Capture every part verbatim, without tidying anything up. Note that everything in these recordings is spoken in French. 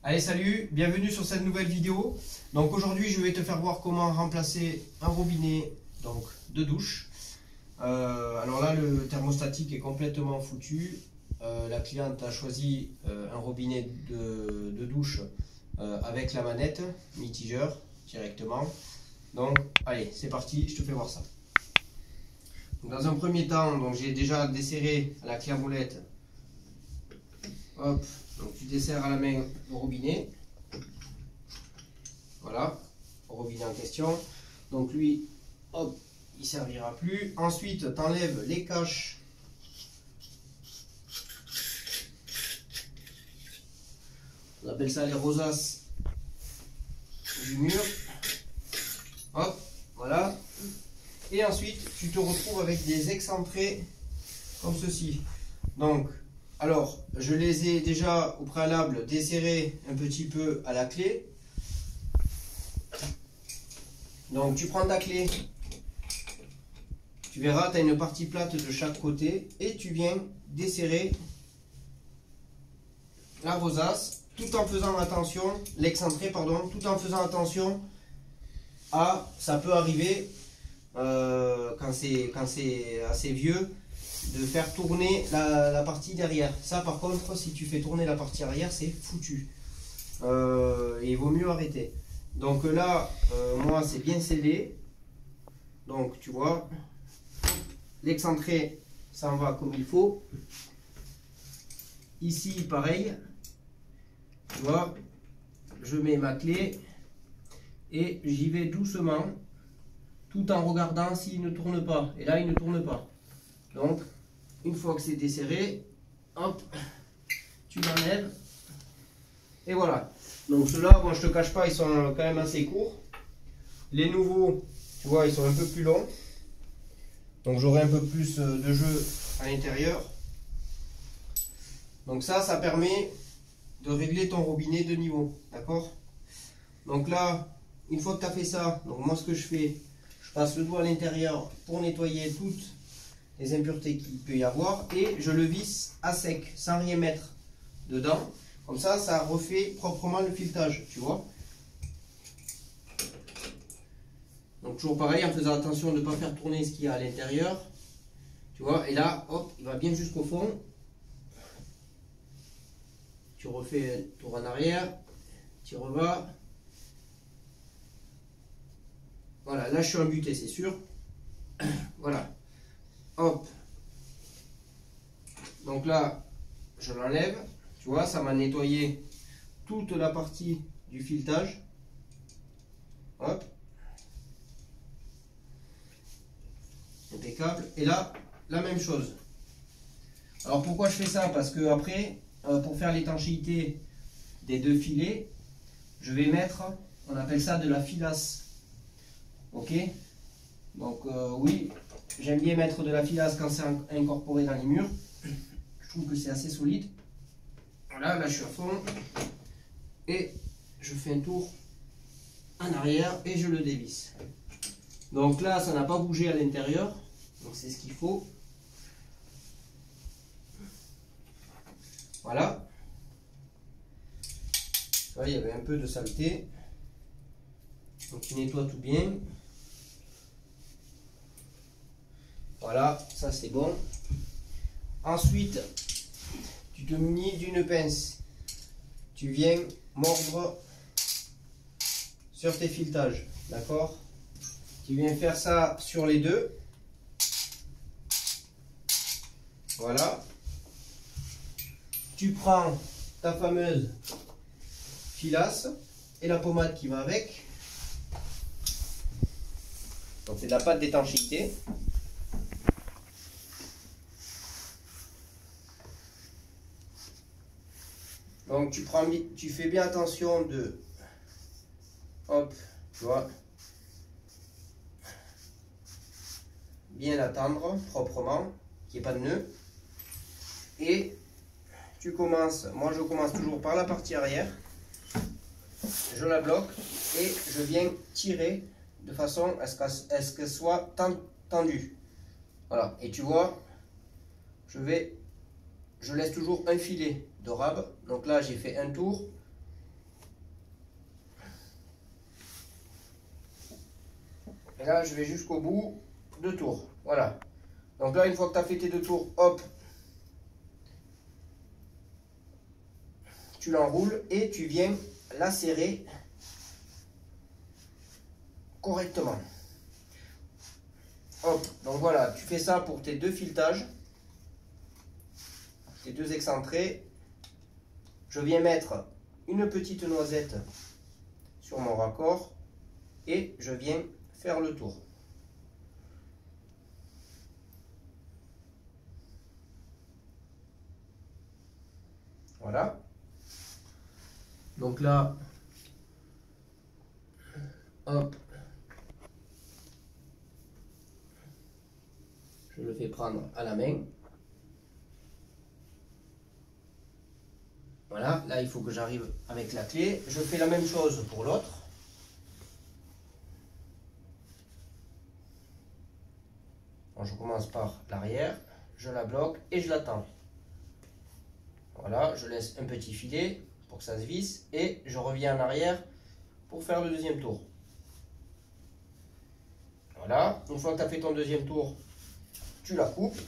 Allez, salut, bienvenue sur cette nouvelle vidéo. Donc aujourd'hui je vais te faire voir comment remplacer un robinet donc, de douche. Euh, alors là le thermostatique est complètement foutu. Euh, la cliente a choisi euh, un robinet de, de douche euh, avec la manette mitigeur directement. Donc allez, c'est parti, je te fais voir ça. Donc, dans un premier temps, j'ai déjà desserré à la clé à molette. Hop, donc tu desserres à la main le robinet. Voilà, le robinet en question. Donc lui, hop, il servira plus. Ensuite, tu enlèves les caches. On appelle ça les rosaces du mur. Hop, voilà. Et ensuite, tu te retrouves avec des excentrés comme ceci. Donc, alors, je les ai déjà au préalable desserrés un petit peu à la clé. Donc, tu prends ta clé. Tu verras, tu as une partie plate de chaque côté. Et tu viens desserrer la rosace tout en faisant attention, l'excentré, pardon, tout en faisant attention à, ça peut arriver, euh, quand c'est quand c'est assez vieux, de faire tourner la, la partie derrière. Ça par contre, si tu fais tourner la partie arrière, c'est foutu. Euh, il vaut mieux arrêter. Donc là, euh, moi c'est bien scellé. Donc tu vois, l'excentré, ça en va comme il faut. Ici, pareil. Tu vois, je mets ma clé et j'y vais doucement, tout en regardant s'il ne tourne pas. Et là, il ne tourne pas. Donc, une fois que c'est desserré, hop, tu l'enlèves. Et voilà. Donc ceux-là, bon, je te cache pas, ils sont quand même assez courts. Les nouveaux, tu vois, ils sont un peu plus longs. Donc j'aurai un peu plus de jeu à l'intérieur. Donc ça, ça permet de régler ton robinet de niveau. D'accord? Donc là, une fois que tu as fait ça, donc moi ce que je fais, je passe le doigt à l'intérieur pour nettoyer toutes les impuretés qu'il peut y avoir et je le visse à sec, sans rien mettre dedans. Comme ça, ça refait proprement le filetage, tu vois. Donc toujours pareil, en faisant attention de ne pas faire tourner ce qu'il y a à l'intérieur. Tu vois, et là, hop, il va bien jusqu'au fond. Tu refais un tour en arrière, tu revas. Voilà, là je suis embuté, c'est sûr. Voilà. Hop. Donc là, je l'enlève. Tu vois, ça m'a nettoyé toute la partie du filetage. Hop. Impeccable. Et là, la même chose. Alors pourquoi je fais ça? Parce que après, euh, pour faire l'étanchéité des deux filets, je vais mettre, on appelle ça de la filasse. Ok? Donc euh, oui, j'aime bien mettre de la filasse quand c'est incorporé dans les murs. Je trouve que c'est assez solide. Voilà, là je suis à fond. Et je fais un tour en arrière et je le dévisse. Donc là, ça n'a pas bougé à l'intérieur. Donc c'est ce qu'il faut. Voilà. Là, il y avait un peu de saleté. Donc tu nettoies tout bien. Voilà, ça c'est bon. Ensuite, tu te munis d'une pince. Tu viens mordre sur tes filetages. D'accord? Tu viens faire ça sur les deux. Voilà. Tu prends ta fameuse filasse et la pommade qui va avec. Donc c'est de la pâte d'étanchéité. Donc tu prends, tu fais bien attention de, hop, tu vois, bien la tendre proprement, qu'il n'y ait pas de nœud. Et tu commences, moi je commence toujours par la partie arrière, je la bloque et je viens tirer de façon à ce qu'elle soit tendue. Voilà, et tu vois, je vais, je laisse toujours un filet de rab. Donc là j'ai fait un tour, Et là, je vais jusqu'au bout, deux tours. Voilà. Donc là, une fois que tu as fait tes deux tours, hop, tu l'enroules et tu viens la serrer correctement. Hop, donc voilà, tu fais ça pour tes deux filetages, tes deux excentrés. Je viens mettre une petite noisette sur mon raccord et je viens faire le tour. Voilà. Donc là, hop, je le fais prendre à la main. Voilà, là il faut que j'arrive avec la clé. Je fais la même chose pour l'autre. Bon, je commence par l'arrière, je la bloque et je l'attends. Voilà, je laisse un petit filet pour que ça se visse et je reviens en arrière pour faire le deuxième tour. Voilà, une fois que tu as fait ton deuxième tour, tu la coupes.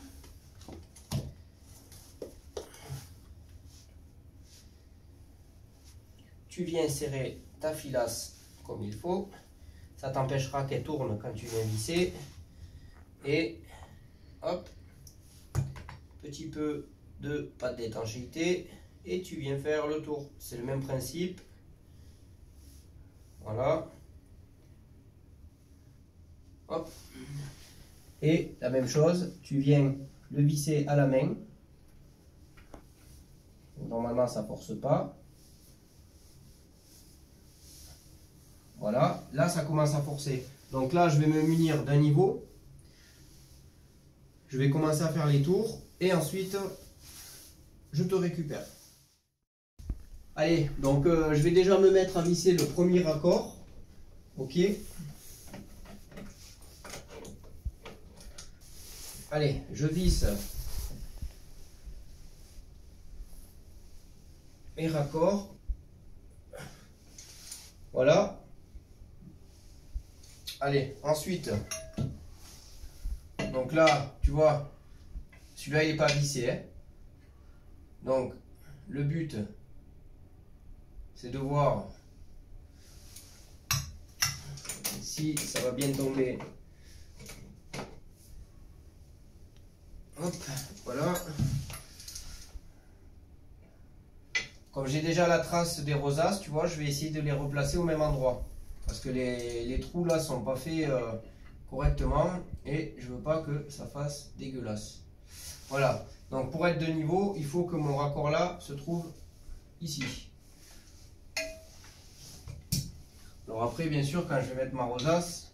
Tu viens serrer ta filasse comme il faut. Ça t'empêchera qu'elle tourne quand tu viens visser. Et hop, petit peu de pâte d'étanchéité et tu viens faire le tour. C'est le même principe. Voilà. Hop. Et la même chose, tu viens le visser à la main. Normalement, ça ne force pas. Voilà, là, ça commence à forcer. Donc là, je vais me munir d'un niveau. Je vais commencer à faire les tours et ensuite, je te récupère. Allez, donc euh, je vais déjà me mettre à visser le premier raccord. Ok. Allez, je visse mes raccords. Voilà. Allez, ensuite, donc là, tu vois, celui-là, il n'est pas vissé. Hein. Donc, le but, c'est de voir si ça va bien tomber. Hop, voilà. Comme j'ai déjà la trace des rosaces, tu vois, je vais essayer de les replacer au même endroit. Parce que les, les trous là sont pas faits euh, correctement et je veux pas que ça fasse dégueulasse. Voilà, donc pour être de niveau, il faut que mon raccord là se trouve ici. Alors après, bien sûr, quand je vais mettre ma rosace,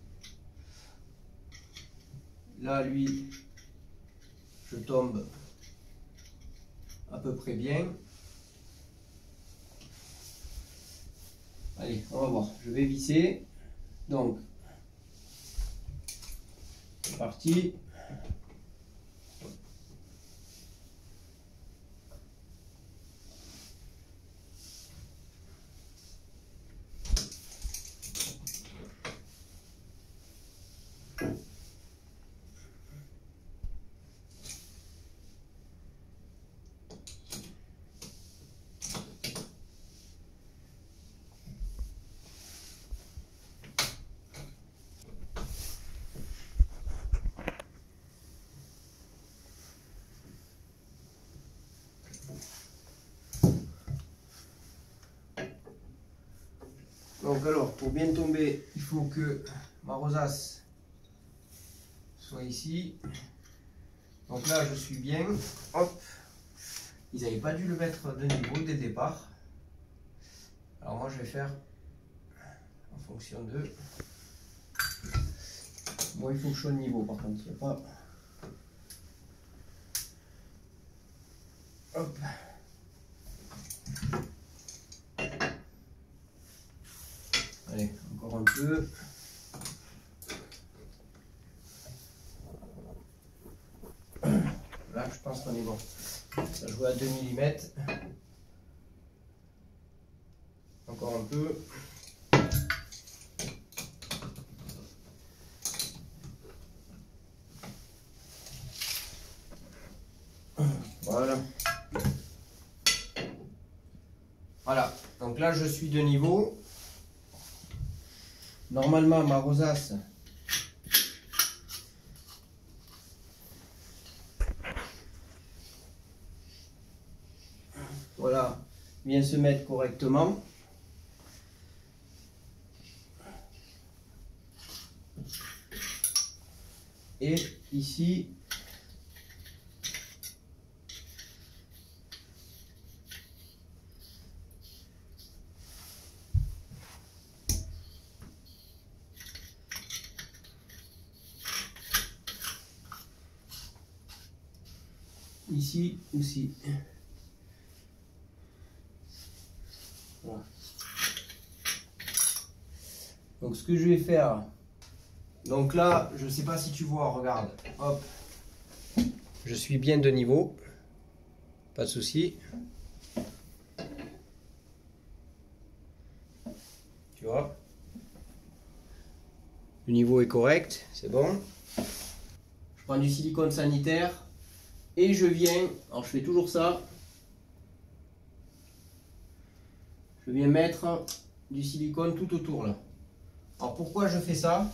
là, lui, je tombe à peu près bien. Allez, on va voir. Je vais visser. Donc, c'est parti. Donc alors, pour bien tomber, il faut que ma rosace soit ici. Donc là, je suis bien. Hop. Ils n'avaient pas dû le mettre de niveau dès le départ. Alors moi, je vais faire en fonction de... Bon, il faut que je sois de niveau par contre. Il n'y a pas... Hop. Allez, encore un peu. Là, je pense qu'on est bon. Ça joue à deux millimètres. Encore un peu. Voilà, donc là je suis de niveau. Normalement ma rosace voilà, vient se mettre correctement. Et ici, ici aussi. Voilà. Donc ce que je vais faire, donc là, je sais pas si tu vois, regarde, hop, je suis bien de niveau, pas de souci. Tu vois, le niveau est correct, c'est bon. Je prends du silicone sanitaire et je viens, alors je fais toujours ça, je viens mettre du silicone tout autour là. Alors pourquoi je fais ça?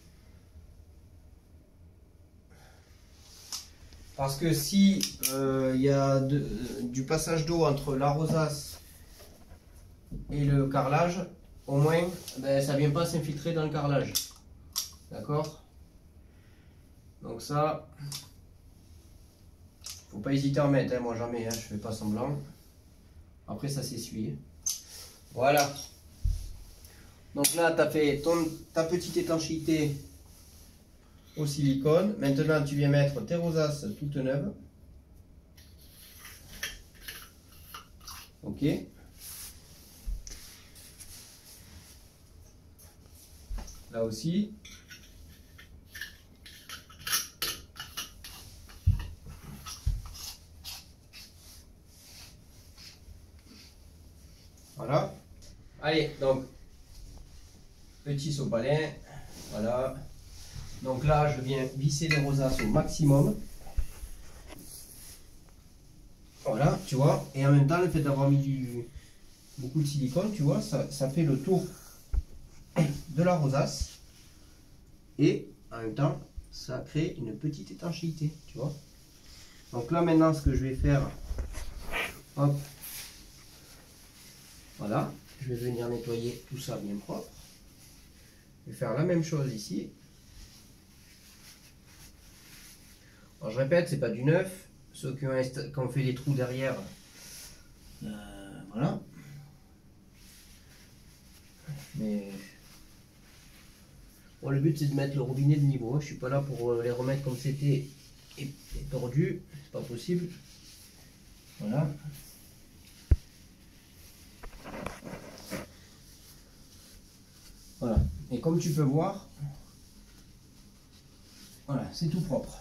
Parce que si il euh, y a de, du passage d'eau entre la rosace et le carrelage, au moins ben, ça ne vient pas s'infiltrer dans le carrelage. D'accord? Donc ça, faut pas hésiter à en mettre, hein, moi jamais, hein, je fais pas semblant. Après ça s'essuie. Voilà. Donc là tu as fait ton, ta petite étanchéité au silicone. Maintenant tu viens mettre tes rosaces toutes neuves. Ok. Là aussi. Voilà. Allez, donc, petit sopalin. Voilà. Donc là, je viens visser les rosaces au maximum. Voilà, tu vois. Et en même temps, le fait d'avoir mis du, beaucoup de silicone, tu vois, ça, ça fait le tour de la rosace. Et en même temps, ça crée une petite étanchéité, tu vois. Donc là, maintenant, ce que je vais faire, hop, voilà, je vais venir nettoyer tout ça bien propre. Je vais faire la même chose ici. Alors je répète, c'est pas du neuf. Ceux qui ont, qui ont fait les trous derrière, euh, voilà. Mais bon, le but c'est de mettre le robinet de niveau. Je suis pas là pour les remettre comme c'était et, et tordu, c'est pas possible. Voilà. Voilà. Et comme tu peux voir, voilà, c'est tout propre.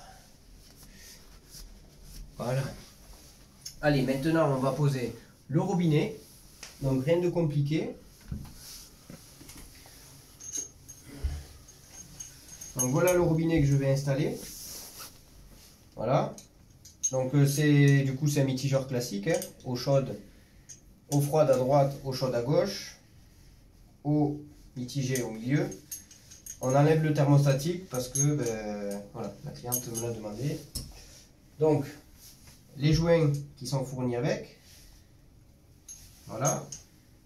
Voilà. Allez, maintenant on va poser le robinet. Donc rien de compliqué. Donc voilà le robinet que je vais installer. Voilà. Donc c'est du coup c'est un mitigeur classique, hein, eau chaude, eau froide à droite, eau chaude à gauche, eau mitigée au milieu. On enlève le thermostatique parce que ben, voilà, la cliente me l'a demandé. Donc les joints qui sont fournis avec. Voilà.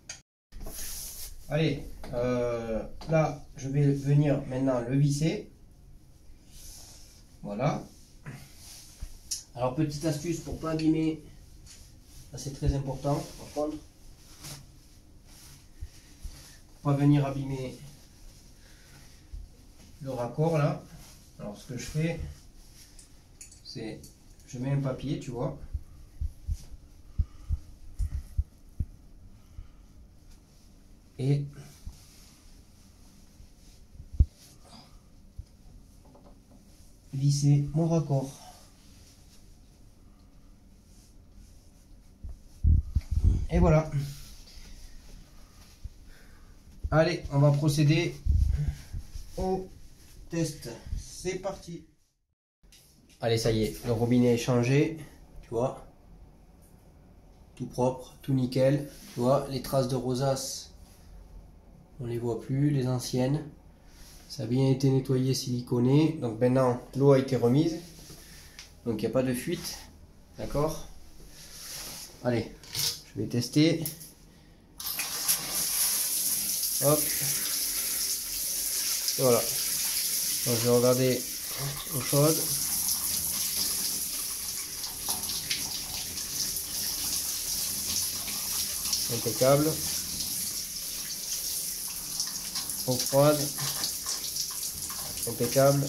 Allez, euh, là je vais venir maintenant le visser. Voilà. Alors petite astuce pour pas abîmer, c'est très important par contre. Pas venir abîmer le raccord là. Alors ce que je fais, c'est je mets un papier, tu vois. Et visser mon raccord. Et voilà. Allez, on va procéder au test. C'est parti. Allez, ça y est, le robinet est changé, tu vois. tout propre, tout nickel. Tu vois, les traces de rosace, on les voit plus, les anciennes. Ça a bien été nettoyé, siliconé. Donc maintenant, l'eau a été remise. Donc il n'y a pas de fuite. D'accord? Allez, je vais tester. Hop. Voilà. Donc je vais regarder l'eau chaude. Impeccable. Eau froide. Impeccable.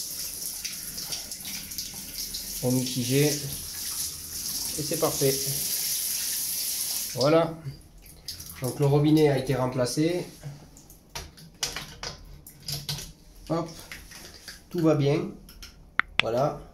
Eau mitigée. Et c'est parfait. Voilà. Donc le robinet a été remplacé. Hop. Tout va bien. Voilà.